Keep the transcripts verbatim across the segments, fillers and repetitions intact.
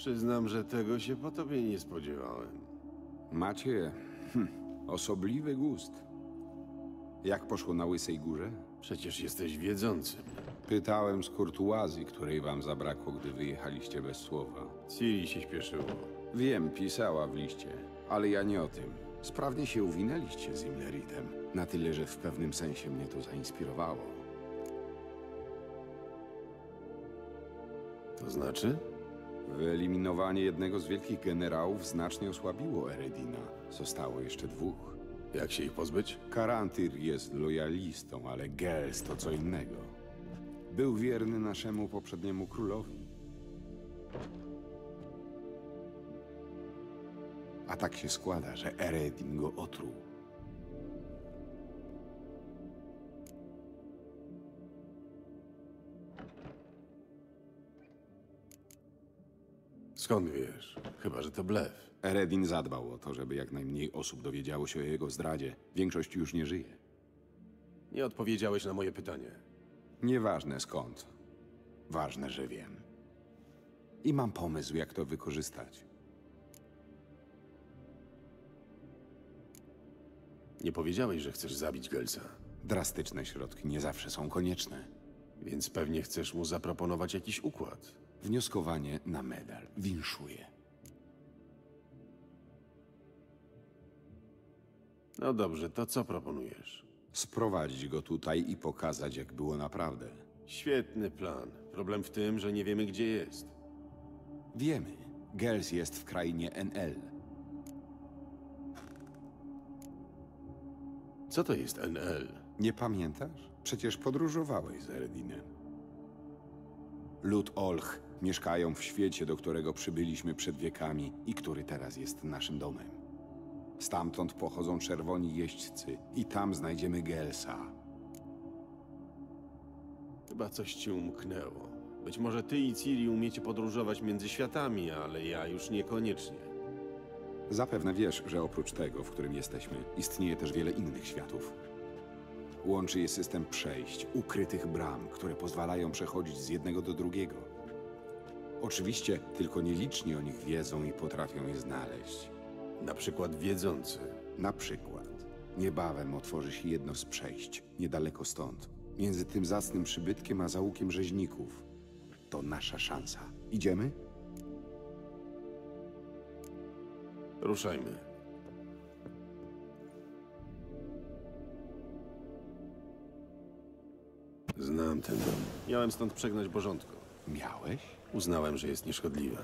Przyznam, że tego się po tobie nie spodziewałem. Macie hm, osobliwy gust. Jak poszło na Łysej Górze? Przecież jesteś wiedzącym. Pytałem z kurtuazji, której wam zabrakło, gdy wyjechaliście bez słowa. Ciri się śpieszyło. Wiem, pisała w liście, ale ja nie o tym. Sprawnie się uwinęliście z Imleritem. Na tyle, że w pewnym sensie mnie to zainspirowało. To znaczy? Wyeliminowanie jednego z wielkich generałów znacznie osłabiło Eredina. Zostało jeszcze dwóch. Jak się ich pozbyć? Karantyr jest lojalistą, ale Gels to co innego. Był wierny naszemu poprzedniemu królowi. A tak się składa, że Eredin go otruł. Skąd wiesz? Chyba, że to blef. Eredin zadbał o to, żeby jak najmniej osób dowiedziało się o jego zdradzie. Większość już nie żyje. Nie odpowiedziałeś na moje pytanie. Nieważne skąd. Ważne, że wiem. I mam pomysł, jak to wykorzystać. Nie powiedziałeś, że chcesz zabić Gelsa. Drastyczne środki nie zawsze są konieczne. Więc pewnie chcesz mu zaproponować jakiś układ. Wnioskowanie na medal. Winszuję. No dobrze, to co proponujesz? Sprowadzić go tutaj i pokazać, jak było naprawdę. Świetny plan. Problem w tym, że nie wiemy, gdzie jest. Wiemy. Gels jest w krainie N L. Co to jest N L? Nie pamiętasz? Przecież podróżowałeś z Eredinem. Lud Olch mieszkają w świecie, do którego przybyliśmy przed wiekami i który teraz jest naszym domem. Stamtąd pochodzą czerwoni jeźdźcy i tam znajdziemy Gelsa. Chyba coś ci umknęło. Być może ty i Ciri umiecie podróżować między światami, ale ja już niekoniecznie. Zapewne wiesz, że oprócz tego, w którym jesteśmy, istnieje też wiele innych światów. Łączy je system przejść, ukrytych bram, które pozwalają przechodzić z jednego do drugiego. Oczywiście tylko nieliczni o nich wiedzą i potrafią je znaleźć. Na przykład wiedzący. Na przykład, niebawem otworzy się jedno z przejść, niedaleko stąd, między tym zacnym przybytkiem a załukiem rzeźników. To nasza szansa. Idziemy? Ruszajmy. Znam ten dom. Miałem stąd przegnać Bożątko. Miałeś? Uznałem, że jest nieszkodliwe.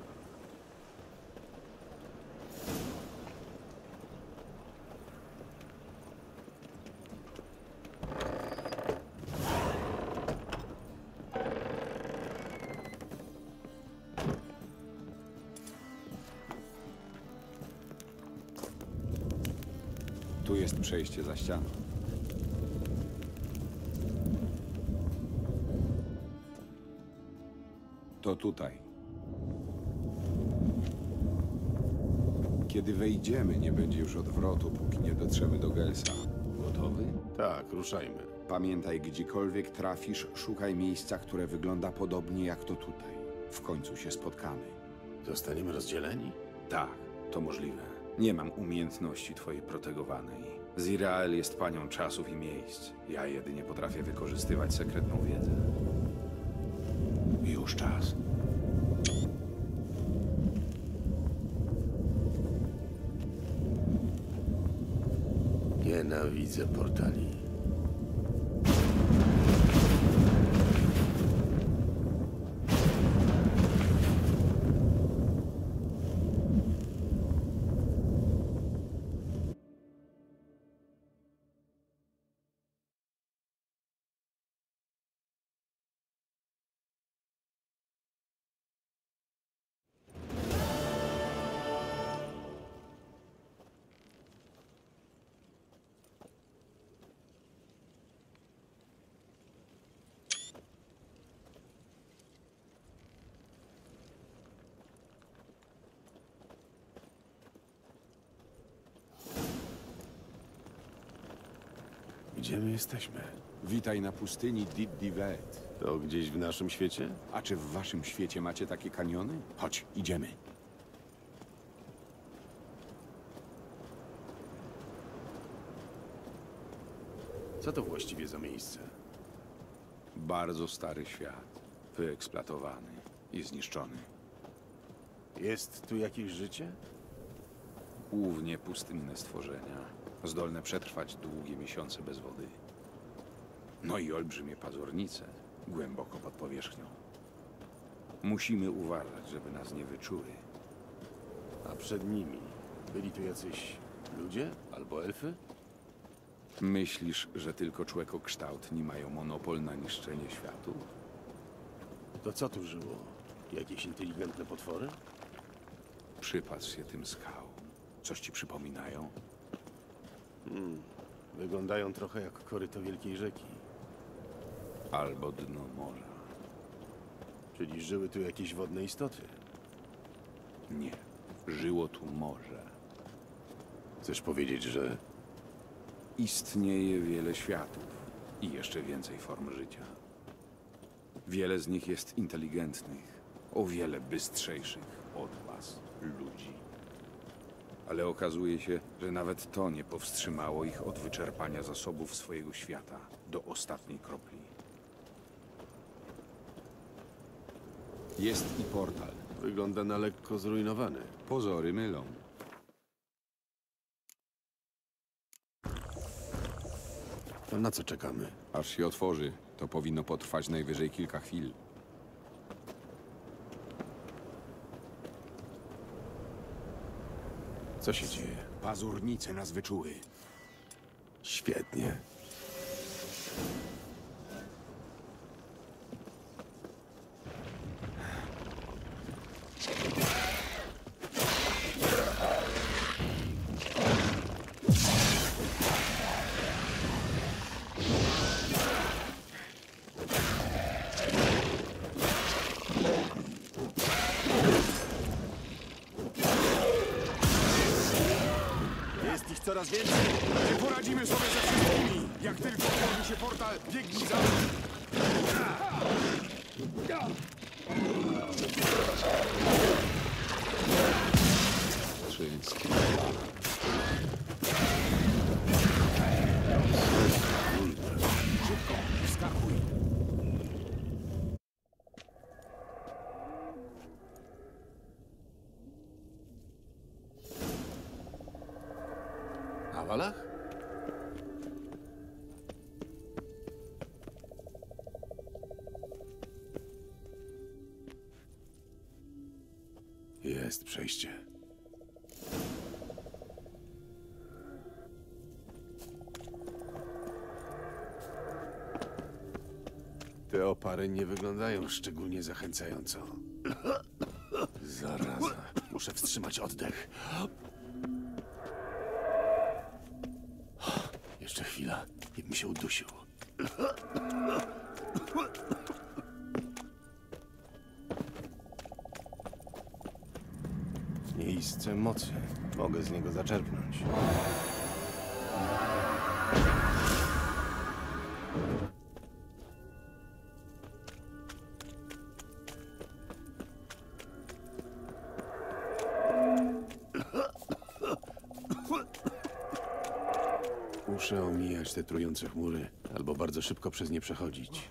Tu jest przejście za ścianą. To tutaj. Kiedy wejdziemy, nie będzie już odwrotu, póki nie dotrzemy do Gelsa. Gotowy? Tak, ruszajmy. Pamiętaj, gdziekolwiek trafisz, szukaj miejsca, które wygląda podobnie jak to tutaj. W końcu się spotkamy. Zostaniemy rozdzieleni? Tak, to możliwe. Nie mam umiejętności twojej protegowanej. Zirael jest panią czasów i miejsc. Ja jedynie potrafię wykorzystywać sekretną wiedzę. Już czas. Nienawidzę portali. Gdzie my jesteśmy? Witaj na pustyni Dit Divet. To gdzieś w naszym świecie? A czy w waszym świecie macie takie kaniony? Chodź, idziemy. Co to właściwie za miejsce? Bardzo stary świat. Wyeksploatowany i zniszczony. Jest tu jakieś życie? Głównie pustynne stworzenia, zdolne przetrwać długie miesiące bez wody. No i olbrzymie pazurnice, głęboko pod powierzchnią. Musimy uważać, żeby nas nie wyczuły. A przed nimi byli tu jacyś ludzie albo elfy? Myślisz, że tylko człekokształtni mają monopol na niszczenie światu? To co tu żyło? Jakieś inteligentne potwory? Przypatrz się tym skał. Coś ci przypominają? Wyglądają trochę jak koryto wielkiej rzeki. Albo dno morza. Czyli żyły tu jakieś wodne istoty. Nie. Żyło tu morze. Chcesz powiedzieć, że... Istnieje wiele światów i jeszcze więcej form życia. Wiele z nich jest inteligentnych, o wiele bystrzejszych od was, ludzi. Ale okazuje się, że nawet to nie powstrzymało ich od wyczerpania zasobów swojego świata do ostatniej kropli. Jest i portal. Wygląda na lekko zrujnowany. Pozory mylą. To na co czekamy? Aż się otworzy, to powinno potrwać najwyżej kilka chwil. Co się dzieje? Pazurnice nas wyczuły. Świetnie. Jest ich coraz więcej. Nie poradzimy sobie ze wszystkimi! Jak tylko otworzy się portal, biegnij za mną! Wszystkie. Szybko, wskakuj! A Walach? Jest przejście. Te opary nie wyglądają szczególnie zachęcająco. Zaraza. Muszę wstrzymać oddech. Jeszcze chwila, jakbym się udusił. Miejsce mocy. Mogę z niego zaczerpnąć. Muszę omijać te trujące chmury, albo bardzo szybko przez nie przechodzić.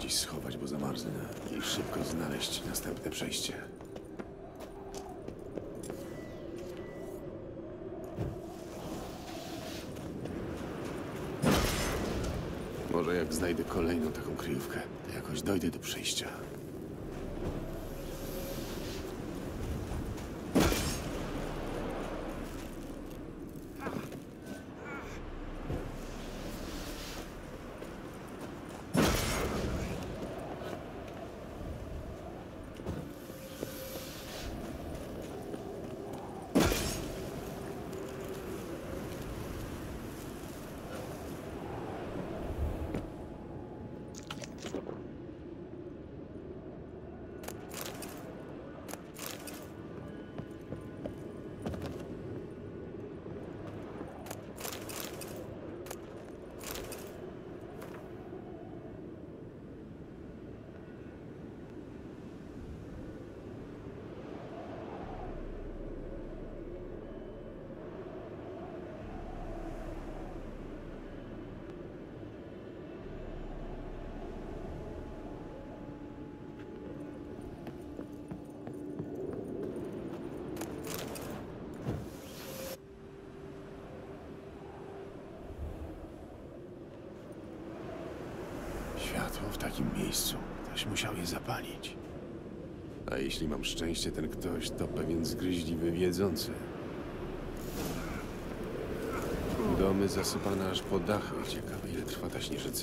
gdzieś schować, bo zamarznę i szybko znaleźć następne przejście. Może jak znajdę kolejną taką kryjówkę, to jakoś dojdę do przejścia. Światło w takim miejscu. Ktoś musiał je zapalić. A jeśli mam szczęście, ten ktoś to pewien zgryźliwy wiedzący. Domy zasypane aż po dachy. Ciekawe, ile trwa ta śnieżyca.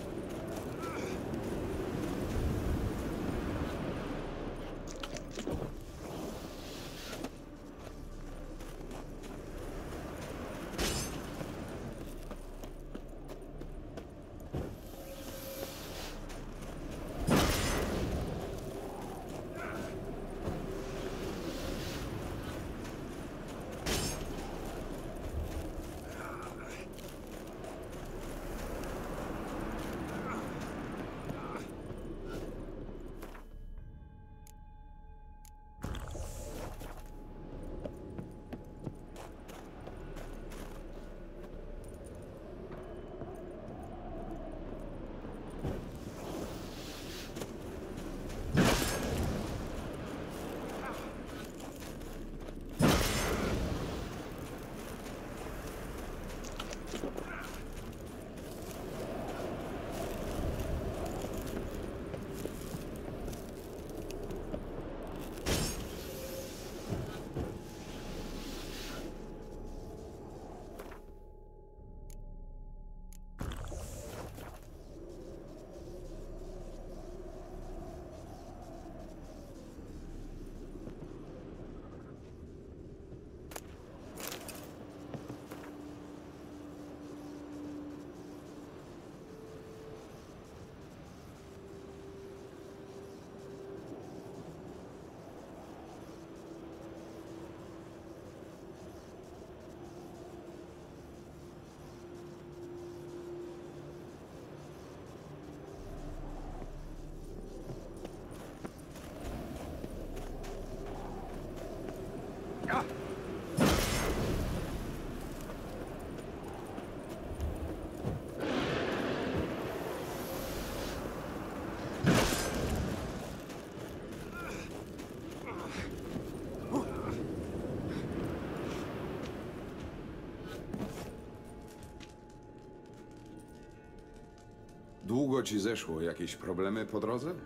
Długo ci zeszło? Jakieś problemy po drodze?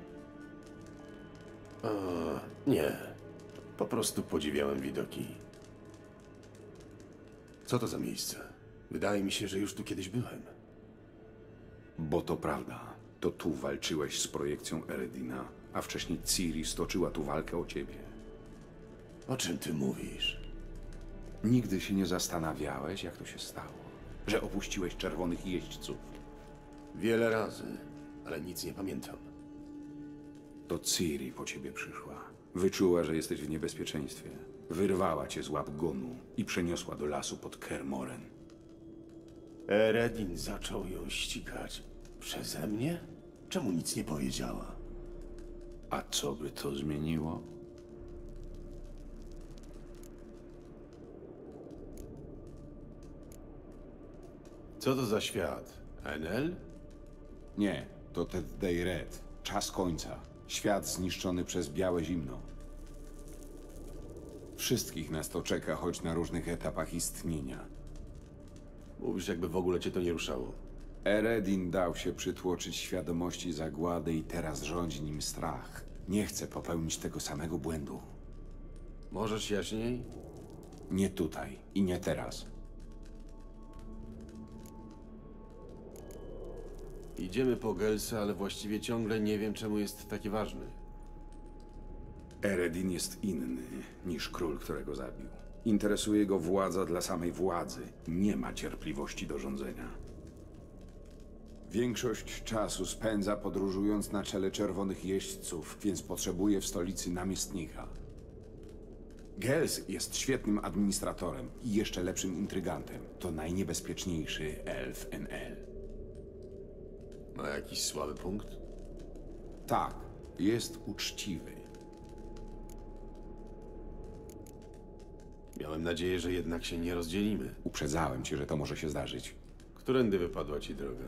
O, nie. Po prostu podziwiałem widoki. Co to za miejsce? Wydaje mi się, że już tu kiedyś byłem. Bo to prawda. To tu walczyłeś z projekcją Eredina, a wcześniej Ciri stoczyła tu walkę o ciebie. O czym ty mówisz? Nigdy się nie zastanawiałeś, jak to się stało, że opuściłeś czerwonych jeźdźców. Wiele razy, ale nic nie pamiętam. To Ciri po ciebie przyszła. Wyczuła, że jesteś w niebezpieczeństwie. Wyrwała cię z łap Gonu i przeniosła do lasu pod Kermoren. Eredin zaczął ją ścigać. Przeze mnie? Czemu nic nie powiedziała? A co by to zmieniło? Co to za świat? Enel? Nie, To Ted Day Red. Czas końca. Świat zniszczony przez białe zimno. Wszystkich nas to czeka, choć na różnych etapach istnienia. Mówisz, jakby w ogóle cię to nie ruszało. Eredin dał się przytłoczyć świadomości zagłady i teraz rządzi nim strach. Nie chce popełnić tego samego błędu. Możesz jaśniej? Nie tutaj i nie teraz. Idziemy po Gelsa, ale właściwie ciągle nie wiem, czemu jest taki ważny. Eredin jest inny niż król, którego zabił. Interesuje go władza dla samej władzy. Nie ma cierpliwości do rządzenia. Większość czasu spędza podróżując na czele czerwonych jeźdźców, więc potrzebuje w stolicy namiestnika. Gels jest świetnym administratorem i jeszcze lepszym intrygantem. To najniebezpieczniejszy elf N L. Ma jakiś słaby punkt? Tak, jest uczciwy. Miałem nadzieję, że jednak się nie rozdzielimy. Uprzedzałem cię, że to może się zdarzyć. Którędy wypadła ci droga?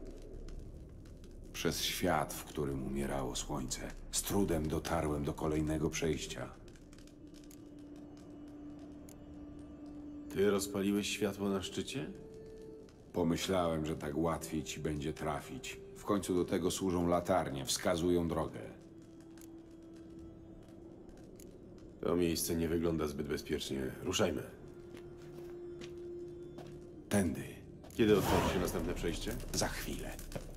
Przez świat, w którym umierało słońce. Z trudem dotarłem do kolejnego przejścia. Ty rozpaliłeś światło na szczycie? Pomyślałem, że tak łatwiej ci będzie trafić. W końcu do tego służą latarnie, wskazują drogę. To miejsce nie wygląda zbyt bezpiecznie. Ruszajmy. Tędy, Kiedy otworzy się następne przejście? za chwilę.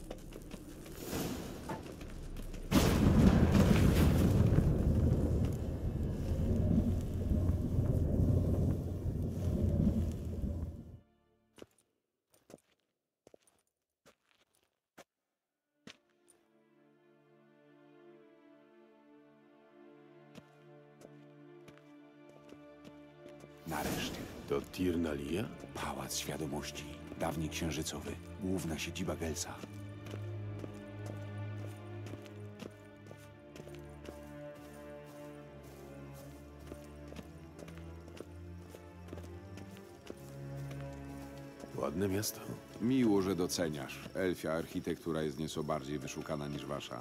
Nareszcie. To Tirnalia? Pałac Świadomości. Dawniej księżycowy. Główna siedziba Gelsa. Ładne miasto. Miło, że doceniasz. Elfia architektura jest nieco bardziej wyszukana niż wasza.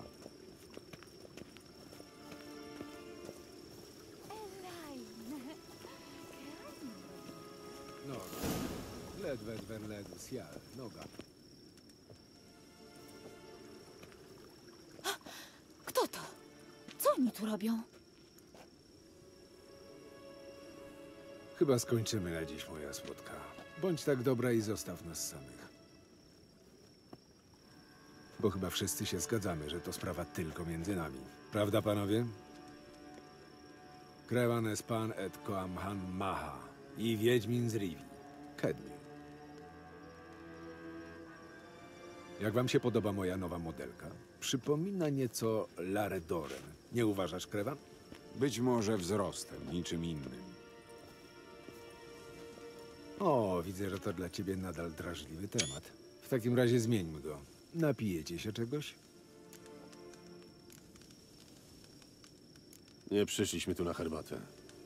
No, ledwet verled sial, noga. Kto to? Co oni tu robią? Chyba skończymy na dziś, moja słodka. Bądź tak dobra i zostaw nas samych. Bo chyba wszyscy się zgadzamy, że to sprawa tylko między nami. Prawda, panowie? Krewanes pan et koam han maha i wiedźmin z Rivi. Kedmi. Jak wam się podoba moja nowa modelka? Przypomina nieco Larę Doren. Nie uważasz, Krewan? Być może wzrostem, niczym innym. O, widzę, że to dla ciebie nadal drażliwy temat. W takim razie zmieńmy go. Napijecie się czegoś? Nie przyszliśmy tu na herbatę.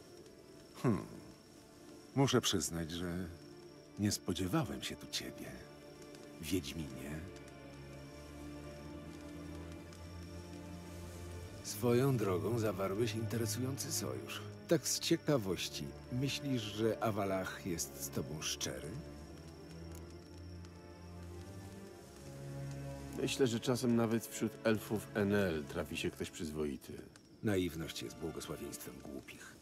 Muszę przyznać, że nie spodziewałem się tu ciebie, Wiedźminie. Swoją drogą zawarłeś interesujący sojusz. Tak z ciekawości, myślisz, że Awalach jest z tobą szczery? Myślę, że czasem nawet wśród elfów N L trafi się ktoś przyzwoity. Naiwność jest błogosławieństwem głupich.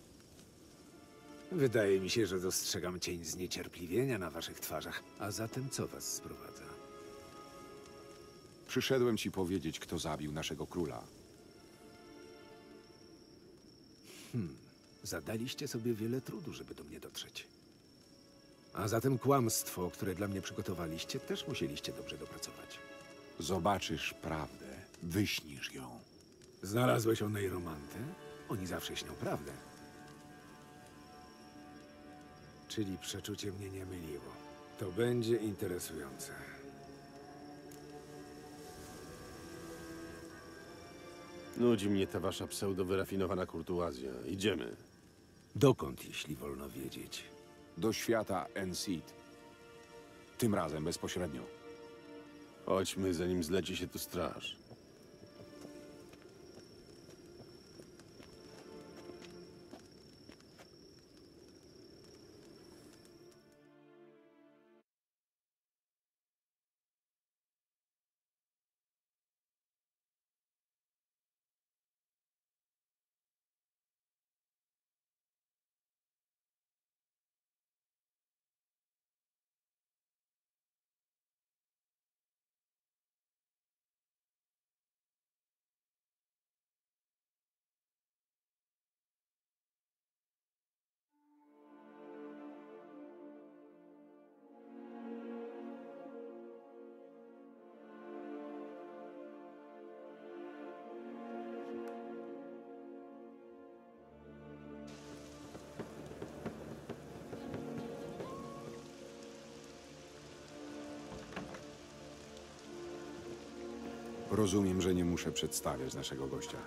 Wydaje mi się, że dostrzegam cień zniecierpliwienia na waszych twarzach. A zatem co was sprowadza? Przyszedłem ci powiedzieć, kto zabił naszego króla. Zadaliście sobie wiele trudu, żeby do mnie dotrzeć. A zatem kłamstwo, które dla mnie przygotowaliście, też musieliście dobrze dopracować. Zobaczysz prawdę, wyśnisz ją. Znalazłeś o niej romantę? Oni zawsze śnią prawdę. Czyli przeczucie mnie nie myliło. To będzie interesujące. Nudzi mnie ta wasza pseudo-wyrafinowana kurtuazja. Idziemy. Dokąd, jeśli wolno wiedzieć? Do świata Enseed. Tym razem bezpośrednio. Chodźmy, zanim zleci się tu straż. Rozumiem, że nie muszę przedstawiać naszego gościa.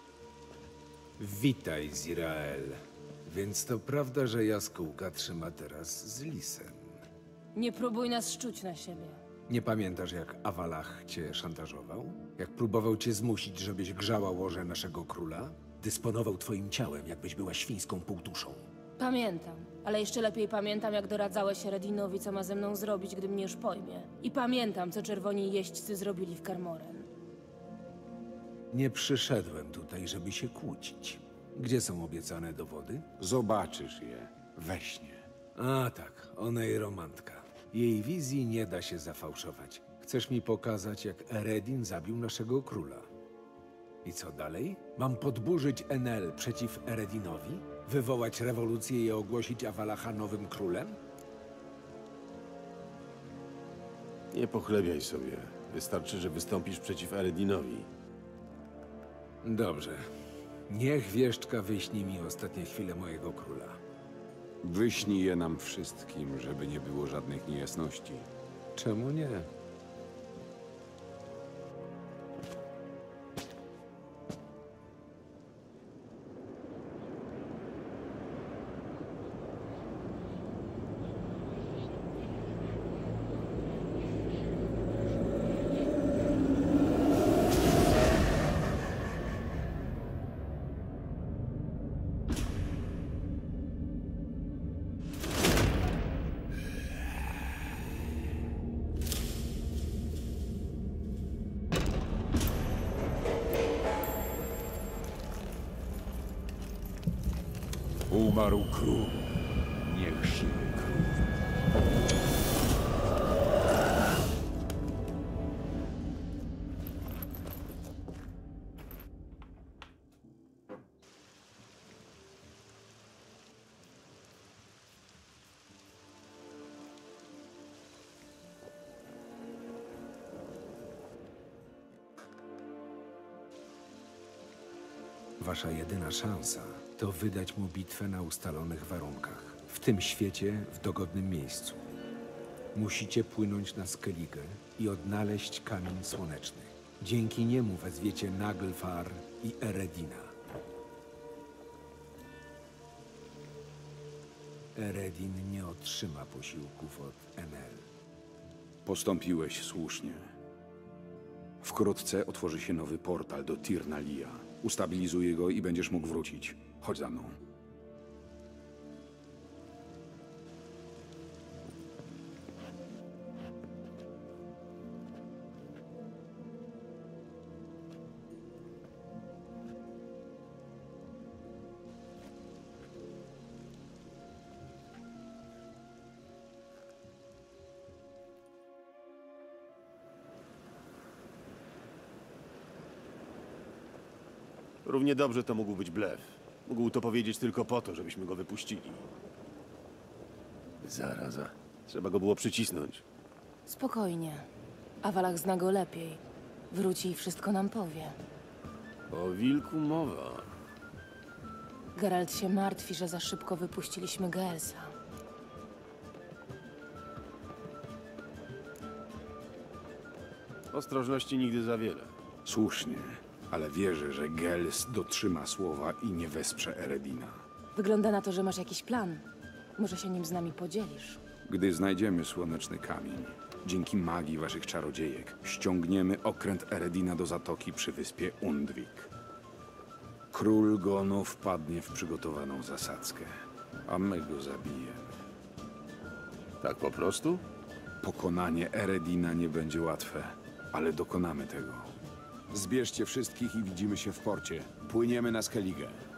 Witaj, Zirael. Więc to prawda, że jaskółka trzyma teraz z lisem. Nie próbuj nas szczuć na siebie. Nie pamiętasz, jak Awalach cię szantażował? Jak próbował cię zmusić, żebyś grzała łoże naszego króla? Dysponował twoim ciałem, jakbyś była świńską półtuszą. Pamiętam, ale jeszcze lepiej pamiętam, jak doradzałeś Redinowi, co ma ze mną zrobić, gdy mnie już pojmie. I pamiętam, co czerwoni jeźdźcy zrobili w Kermoren. Nie przyszedłem tutaj, żeby się kłócić. Gdzie są obiecane dowody? Zobaczysz je we śnie. A tak, ona i romantka. Jej wizji nie da się zafałszować. Chcesz mi pokazać, jak Eredin zabił naszego króla? I co dalej? Mam podburzyć Enel przeciw Eredinowi? Wywołać rewolucję i ogłosić Awalacha nowym królem? Nie pochlebiaj sobie. Wystarczy, że wystąpisz przeciw Eredinowi. Dobrze. Niech wieszczka wyśni mi ostatnie chwile mojego króla. Wyśnij je nam wszystkim, żeby nie było żadnych niejasności. Czemu nie? Umarł król. Niech siły król. Wasza jedyna szansa to wydać mu bitwę na ustalonych warunkach. W tym świecie, w dogodnym miejscu. Musicie płynąć na Skellige i odnaleźć kamień słoneczny. Dzięki niemu wezwiecie Naglfar i Eredina. Eredin nie otrzyma posiłków od Enel. Postąpiłeś słusznie. Wkrótce otworzy się nowy portal do Tirnalia. Ustabilizuję go i będziesz mógł wrócić. Chodź za mną. Równie dobrze to mógł być blef. Mógł to powiedzieć tylko po to, żebyśmy go wypuścili. Zaraza. Trzeba go było przycisnąć. Spokojnie. Awalach zna go lepiej. Wróci i wszystko nam powie. O wilku mowa. Geralt się martwi, że za szybko wypuściliśmy Geelsa. Ostrożności nigdy za wiele. Słusznie, ale wierzę, że Gels dotrzyma słowa i nie wesprze Eredina. Wygląda na to, że masz jakiś plan. Może się nim z nami podzielisz. Gdy znajdziemy słoneczny kamień, Dzięki magii waszych czarodziejek ściągniemy okręt Eredina do zatoki przy wyspie Undvik. Król Gonu wpadnie w przygotowaną zasadzkę, a my go zabijemy. Tak po prostu? Pokonanie Eredina nie będzie łatwe, ale dokonamy tego. Zbierzcie wszystkich i widzimy się w porcie. Płyniemy na Skellige.